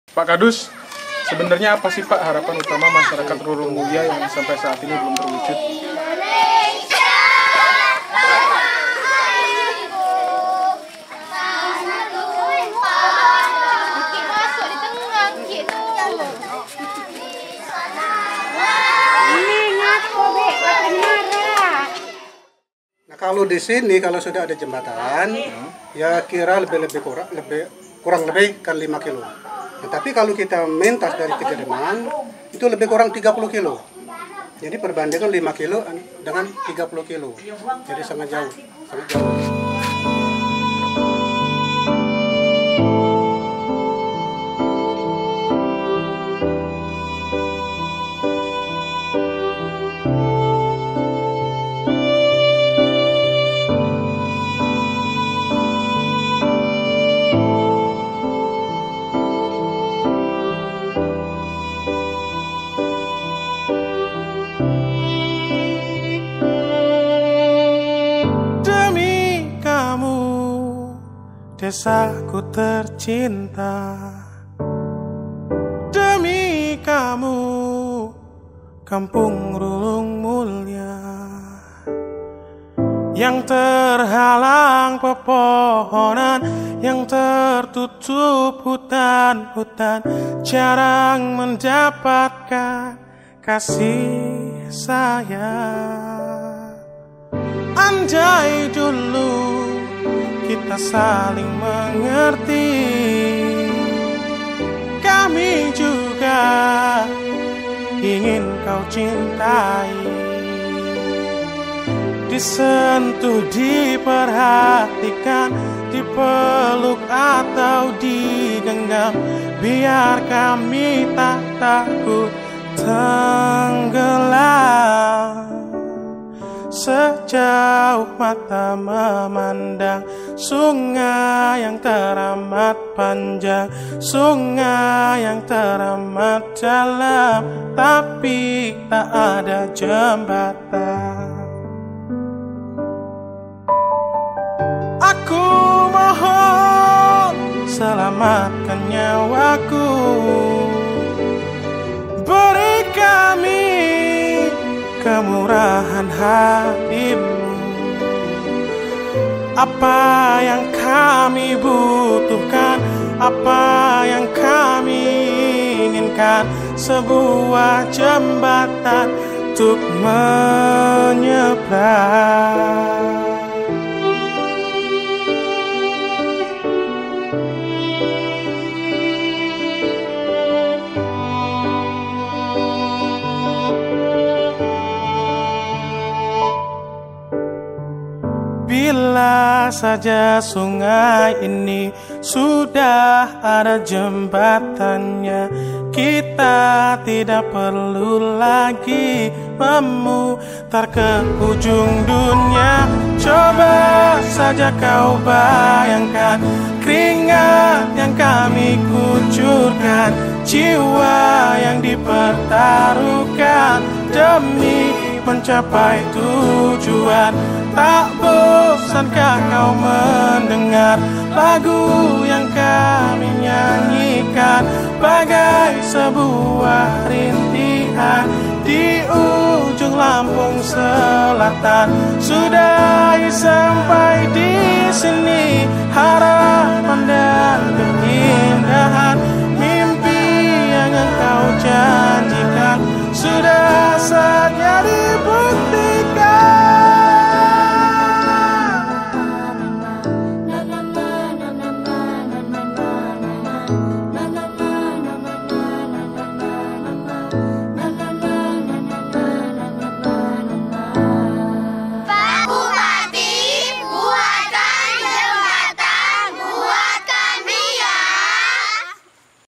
Pak Kadus, sebenarnya apa sih Pak harapan utama masyarakat Rurung Mulia yang sampai saat ini belum terwujud? Nah, kalau di sini kalau sudah ada jembatan, ya kira kurang lebih kan 5 kilo. Nah, tapi kalau kita mentas dari Kejadian itu lebih kurang 30 kilo. Jadi perbandingan 5 kilo dengan 30 kilo. Jadi sangat jauh, sangat jauh. Desaku tercinta, demi kamu, kampung Rurung Mulia yang terhalang pepohonan, yang tertutup hutan-hutan, jarang mendapatkan kasih sayang. Andai dulu kita saling mengerti, kami juga ingin kau cintai, disentuh, diperhatikan, dipeluk atau digenggam, biar kami tak takut tenggelam. Sejauh mata memandang sungai yang teramat panjang, sungai yang teramat dalam, tapi tak ada jembatan. Aku mohon selamatkan nyawaku, beri kami kemurahan hatimu. Apa yang kami butuhkan, apa yang kami inginkan, sebuah jembatan untuk menyeberang. Bila saja sungai ini sudah ada jembatannya, kita tidak perlu lagi memutar ke ujung dunia. Coba saja kau bayangkan keringat yang kami kucurkan, jiwa yang dipertaruhkan demi mencapai tujuan. Tak bosankah kau mendengar lagu yang kami nyanyikan, bagai sebuah rintihan di ujung Lampung Selatan. Sudah sampai di sini harapan dan keindahan